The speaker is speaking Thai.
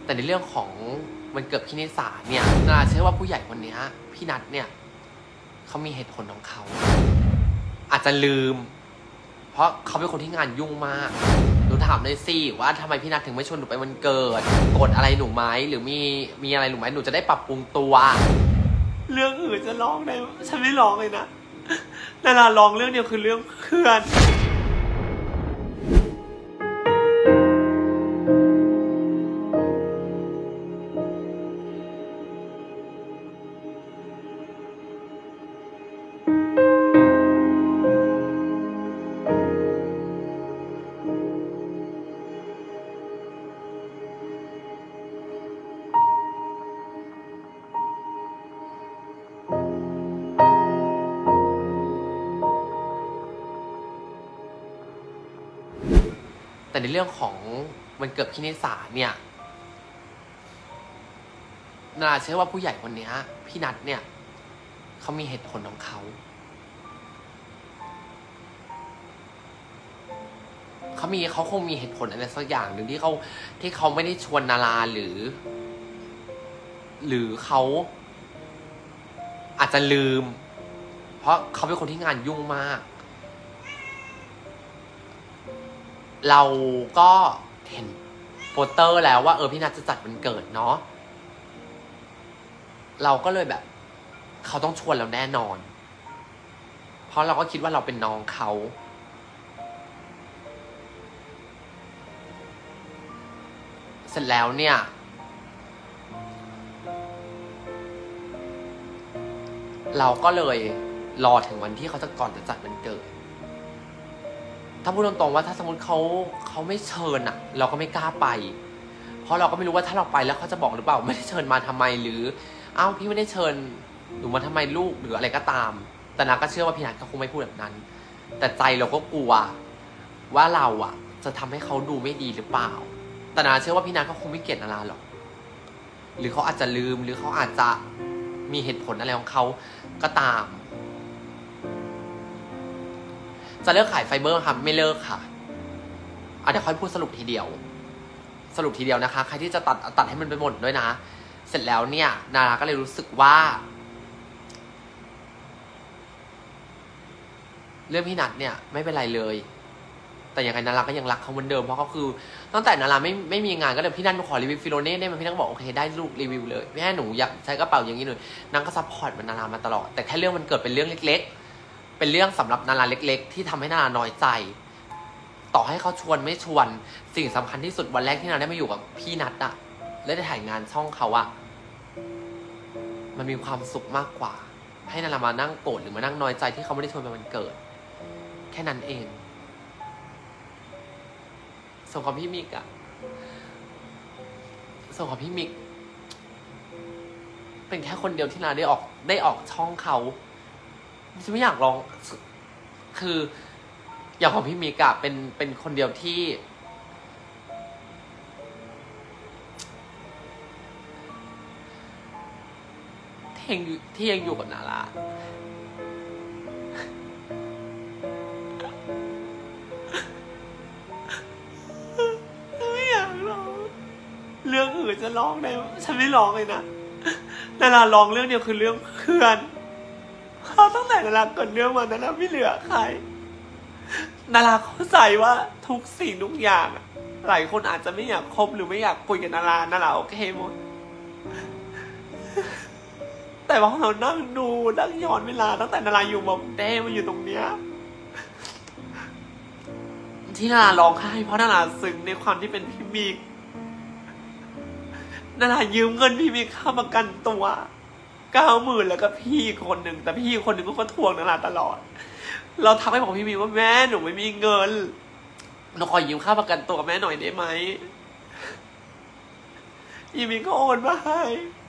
แต่ในเรื่องของวันเกิดพี่นิสาเนี่ยนาเชื่อว่าผู้ใหญ่คนนี้พี่นัทเนี่ยเขามีเหตุผลของเขาอาจจะลืมเพราะเขาเป็นคนที่งานยุ่งมากหนูถามเลยสิว่าทำไมพี่นัทถึงไม่ชวนหนูไปวันเกิดกดอะไรหนูไหมหรือมีอะไรหนูไหมหนูจะได้ปรับปรุงตัวเรื่องอื่นจะร้องได้ฉันไม่ร้องเลยนะนาราร้องเรื่องเดียวคือเรื่องเพื่อนแต่ในเรื่องของวันเกิดพี่นิสาเนี่ยนาเชื่อว่าผู้ใหญ่คนนี้พี่นัทเนี่ยเขามีเหตุผลของเขาคงมีเหตุผลอะไรสักอย่างหนึ่งที่เขาไม่ได้ชวนนาราหรือเขาอาจจะลืมเพราะเขาเป็นคนที่งานยุ่งมากเราก็เห็นโปสเตอร์แล้วว่าพี่นัทจะจัดวันเกิดเนาะเราก็เลยแบบเขาต้องชวนเราแน่นอนเพราะเราก็คิดว่าเราเป็นน้องเขาเสร็จแล้วเนี่ยเราก็เลยรอถึงวันที่เขาจะก่อนจะจัดวันเกิดถ้าพูดตรงๆว่าถ้าสมมติเขาไม่เชิญอ่ะเราก็ไม่กล้าไปเพราะเราก็ไม่รู้ว่าถ้าเราไปแล้วเขาจะบอกหรือเปล่าไม่ได้เชิญมาทำไมหรืออ้าวพี่ไม่ได้เชิญหนูมาทำไมลูกหรืออะไรก็ตามแต่นาก็เชื่อว่าพี่นัทเขาคงไม่พูดแบบนั้นแต่ใจเราก็กลัวว่าเราอ่ะจะทำให้เขาดูไม่ดีหรือเปล่าแต่นาเชื่อว่าพี่นัทเขาคงไม่เกลียดนาราหรอกหรือเขาอาจจะลืมหรือเขาอาจจะมีเหตุผลอะไรของเขาก็ตามจะเลิกขายไฟเบอร์ค่ะไม่เลิกค่ะเดี๋ยวค่อยพูดสรุปทีเดียวนะคะใครที่จะตัดให้มันไปหมดด้วยนะเสร็จแล้วเนี่ยนาราก็เลยรู้สึกว่าเรื่องพี่นัทเนี่ยไม่เป็นไรเลยแต่ยังไงนาราก็ยังรักเขาเหมือนเดิมเพราะเขาคือตั้งแต่นาราไม่มีงานก็เลยพี่นัทขอรีวิวฟิโลเน่ได้ไหมพี่นัทก็บอกโอเคได้ลูกรีวิวเลยแม่หนูอยากใช้กระเป๋าอย่างนี้เลยนางก็ซัพพอร์ตมันนารามาตลอดแต่แค่เรื่องมันเกิดเป็นเรื่องเล็กๆเป็นเรื่องสำหรับนาราเล็กๆที่ทำให้นาราน้อยใจต่อให้เขาชวนไม่ชวนสิ่งสำคัญที่สุดวันแรกที่นาราได้มาอยู่กับพี่นัทอะและได้ถ่ายงานช่องเขาอะมันมีความสุขมากกว่าให้นารามานั่งโกรธหรือมานั่งน้อยใจที่เขาไม่ได้ชวนไปวันเกิดแค่นั้นเองส่งของพี่มิกเป็นแค่คนเดียวที่นาได้ออกช่องเขาฉันไม่อยากลองคืออย่างของพี่มิกเป็นคนเดียวที่ยังอยู่กับนาราไม่อยากร้องเรื่องอื่นจะร้องได้ฉันไม่ร้องเลยนะนาราร้องเรื่องเดียวคือเรื่องเพื่อนตั้งแต่นาราเกิดเรื่องมานาราไม่เหลือใครนาราเข้าใจว่าทุกสิ่งทุกอย่างหลายคนอาจจะไม่อยากคบหรือไม่อยากคุยกับนาราโอเคหมดแต่ว่าเรานั่งดูนั่งย้อนเวลาตั้งแต่นาราอยู่แบบเด้มาอยู่ตรงเนี้ยที่นาราร้องไห้เพราะนาราซึ้งในความที่เป็นพี่มิกนารายืมเงินพี่มิกค่าประกันตัว90,000แล้วก็พี่คนหนึ่งแต่พี่คนหนึ่งก็ทวงนาราตลอดเราทักไปบอกพี่มิกว่าแม่หนูไม่มีเงินหนูขอยืมค่าประกันตัวแม่หน่อยได้ไหมพี่มิกก็โอนมาให้